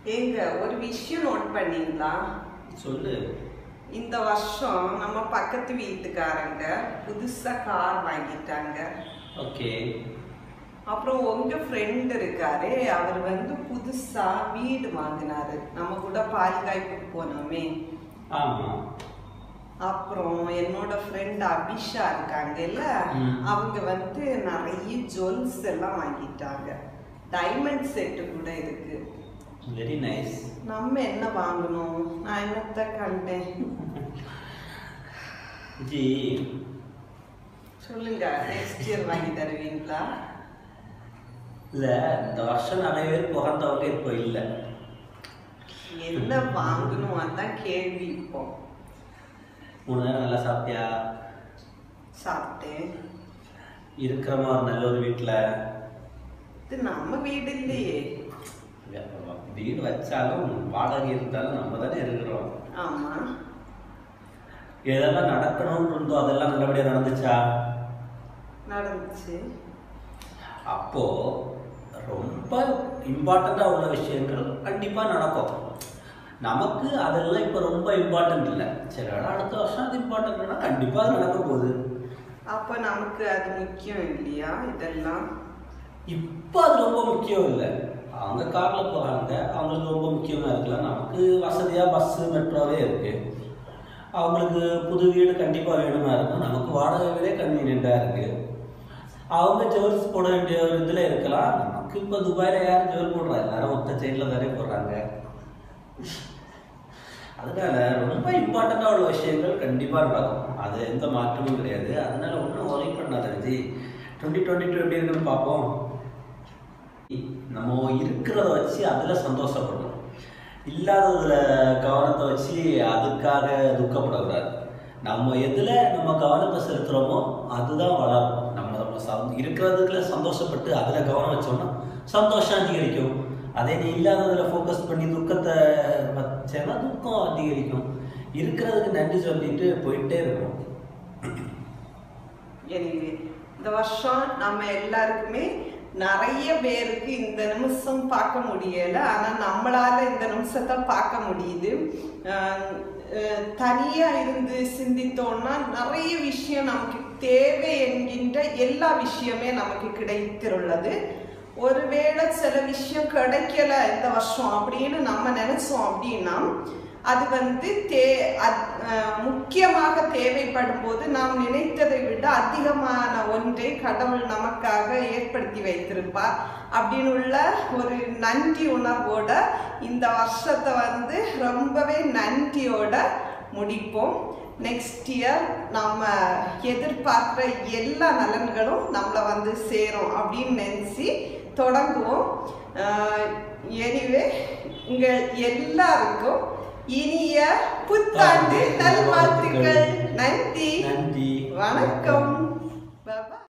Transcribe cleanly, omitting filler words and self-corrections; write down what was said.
ஏங்க ஒரு விஷயம் நோட் பண்ணீங்களா? சொல்லு. இந்த வருஷம் நம்ம பக்கத்து வீட்டுக்காரங்க புதுசா கார் வாங்கிட்டாங்க. ஓகே. அப்புறம் உங்க ஃப்ரெண்ட் இருக்காரு, அவர் புதுசா வீடு வாங்கினாரு. நம்ம கூட பால்காய்ப்புக்கு போனோமே. ஆமா. அப்புறம் என்னோட ஃப்ரெண்ட் அபிஷா இருக்காங்கல்ல, அவங்க நிறைய ஜுவல்ஸ் எல்லாம் வாங்கிட்டாங்க. டைமண்ட் செட்டு கூட இருக்கு. Very nice. நம்ம என்ன வாங்கணும்? நான் என்னத்த கண்டேன்? ஜி சொல்லுங்க, நெக்ஸ்ட் இயர் வாங்கி தருவீங்களா? இல்ல, இந்த வருஷம் நிறைய பேர் பிறந்தவங்க இப்போ இல்லை. என்ன வாங்கணும் அதான் கேள்வி. இப்போ 3 நேரம் நல்லா சாப்பிட்டியா? சாப்பிட்டேன். இருக்கிறமா ஒரு நல்ல ஒரு வீட்டில்? இது நம்ம வீடு இல்லையே. வீடு வச்சாலும் வாடகை இருந்தாலும் நம்ம தானே இருக்கிறோம். ஆமா. எதெல்லாம் நடக்கணும்னு இருந்தோ அதெல்லாம் நல்லபடியா நடந்துச்சா? நடந்துச்சு. அப்போ ரொம்ப இம்பார்ட்டண்டா உள்ள விஷயங்கள் கண்டிப்பா நடக்கும். நமக்கு அதெல்லாம் இப்ப ரொம்ப இம்பார்ட்டன்ட் இல்லை. சரி, அடுத்த வருஷம் அது இம்பார்ட்டன்ட்னா கண்டிப்பா அது நடக்க போகுது. அப்ப நமக்கு அது முக்கியம் இல்லையா? இதெல்லாம் இப்போ அது ரொம்ப முக்கியம் இல்லை. அவங்க கார்ல போறாங்க, அவங்களுக்கு ரொம்ப முக்கியமா இருக்கலாம். நமக்கு வசதியா பஸ் மெட்ரோவே இருக்கு. அவங்களுக்கு புது வீடு கண்டிப்பா வேணுமா இருக்கும். நமக்கு வாடகை வீடே கன்வீனியண்டா இருக்கு. அவங்க ஜுவல்ஸ் போட வேண்டிய ஒரு இதுல இருக்கலாம். நமக்கு இப்போ துபாயில யாரும் ஜுவல் போடுறா? எல்லாரும் மொத்த செயின்ல தானே போடுறாங்க. அதனால ரொம்ப இம்பார்ட்டண்டா உள்ள விஷயங்கள் கண்டிப்பா நடக்கும். அது எந்த மாற்றமும் கிடையாது. அதனால ஒன்றும் ஒரி பண்ணாத விஜய். 2022 எப்படி இருக்குன்னு பார்ப்போம். நம்ம இருக்கிறத வச்சு அதில் சந்தோஷப்படணும். இல்லாததுல கவனத்தை வச்சு அதுக்காக துக்கப்படக்கூடாது. நம்ம எதில் நம்ம கவனத்தை செலுத்துகிறோமோ அதுதான் வளரும். நம்ம இருக்கிறதுக்குள்ள சந்தோஷப்பட்டு அதில் கவனம் வச்சோம்னா சந்தோஷம் அதிகரிக்கும். அதே நீ இல்லாததில் ஃபோக்கஸ் பண்ணி துக்கத்தை வச்சேன்னா துக்கம் அதிகரிக்கும். இருக்கிறதுக்கு நன்றி சொல்லிட்டு போயிட்டே இருக்கும். இந்த வருஷம் நம்ம எல்லாருக்குமே நிறைய பேருக்கு இந்த நிமிஷம் பார்க்க முடியல. ஆனா நம்மளால இந்த நிமிஷத்தை பார்க்க முடியுது. தனியா இருந்து சிந்தித்தோம்னா நிறைய விஷயம் நமக்கு தேவை என்கின்ற எல்லா விஷயமே நமக்கு கிடைத்துள்ளது. ஒருவேளை சில விஷயம் கிடைக்கல இந்த வருஷம் அப்படின்னு நம்ம நினைச்சோம் அப்படின்னா அது முக்கியமாக தேவைப்படும் போது நாம் நினைத்ததை விட அதிகமான ஒன்றை கடவுள் நமக்காக ஏற்படுத்தி வைத்திருப்பார் அப்படின்னு உள்ள ஒரு நன்றி உணர்வோட இந்த வருஷத்தை ரொம்பவே நன்றியோட முடிப்போம். நெக்ஸ்ட் இயர் நம்ம எதிர்பார்க்குற எல்லா நலன்களும் நம்மளை சேரும் அப்படின்னு நினைச்சு தொடங்குவோம். எனிவே உங்கள் எல்லாருக்கும் இனிய புத்தாண்டு நல்வாழ்த்துக்கள். நன்றி, வணக்கம்.